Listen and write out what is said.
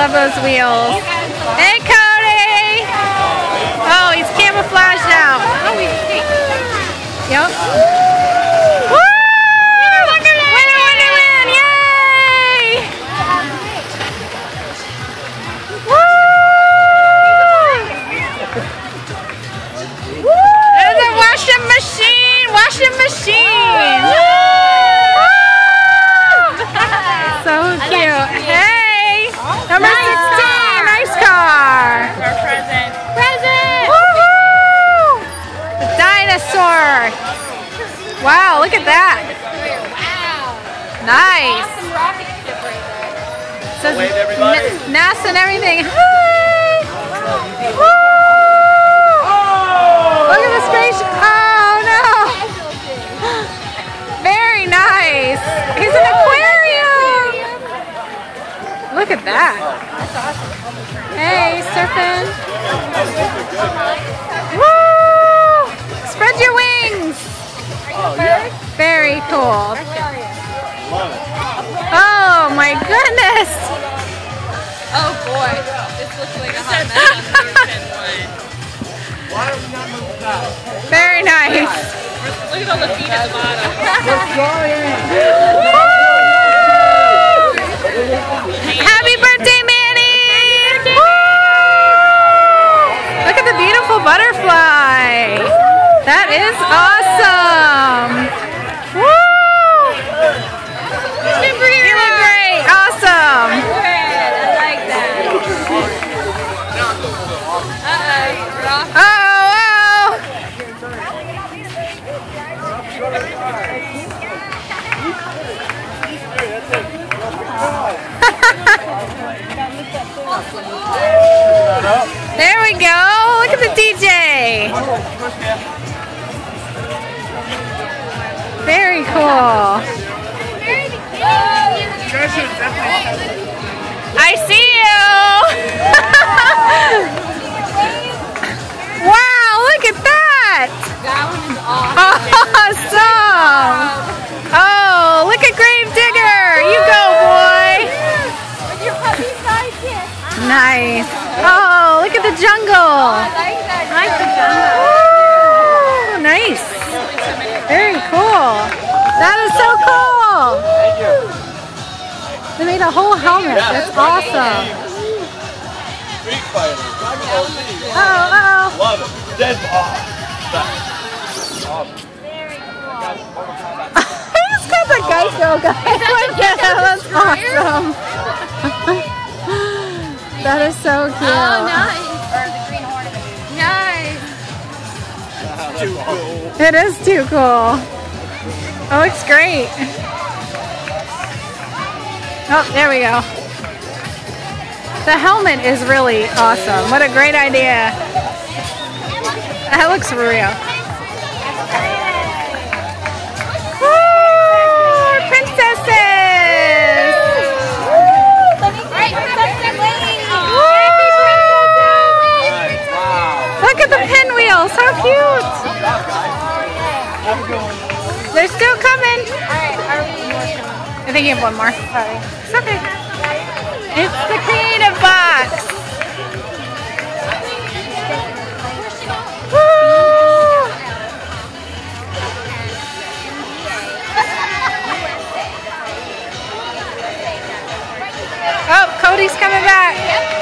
love those wheels. Hey, Cody! Oh, he's camouflaged out. Oh, he's Yep. Woo! Wonderland! Yay! Woo! There's a washing machine! Washing machine! So cute. Hey! Number 16! Nice car! Our present. Woohoo! The dinosaur! Wow, look at that! Wow. Nice! Awesome rocket ship right there. Says Wave to everybody. NASA and everything. Hi! Woo! Look at the space. Oh no! Very nice. He's an aquarium. Look at that. Hey, surfing. Woo! Spread your wings. Very cool. Oh my goodness. Oh boy, this looks like a hot mess on the Houston one. Why are we not moving back? Very nice. Look at all the feet at the bottom. Happy birthday, Manny! Woo! Look at the beautiful butterfly. That is awesome. Woo! You look great. Awesome. I like that. There we go. Look at the DJ. Very cool. I see you. Wow, look at that. That one is awesome. Awesome. Oh, look at Grave Digger. You go, boy. With your puppy sidekick. Nice. Oh, look at the jungle. I like that. I like the jungle. Woo, nice. Very cool. That is so cool. Thank you. They made a whole helmet. That's awesome. Street Fighter. Oh. Love it. Dead awesome. He's got the Geico guy. That's awesome. That is so cute. Oh, nice. Or the green ornament. Nice. Too cool. It is too cool. It looks great. Oh, there we go. The helmet is really awesome. What a great idea. That looks real. Woo! Our princesses! Wow. Look at the pinwheels. How cute. They're still coming. I think you have one more. Sorry. It's okay. It's the creative box. Woo! Oh, Cody's coming back.